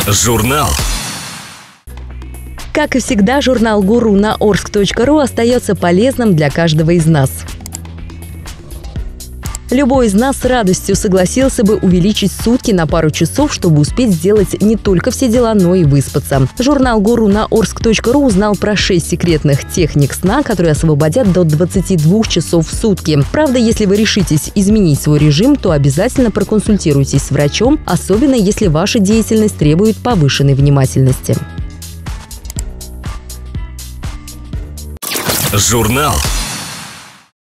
Журнал. Как и всегда, журнал «Гуру» на orsk.ru остается полезным для каждого из нас. Любой из нас с радостью согласился бы увеличить сутки на пару часов, чтобы успеть сделать не только все дела, но и выспаться. Журнал «Гуру» на orsk.ru узнал про 6 секретных техник сна, которые освободят до 22 часов в сутки. Правда, если вы решитесь изменить свой режим, то обязательно проконсультируйтесь с врачом, особенно если ваша деятельность требует повышенной внимательности. Журнал.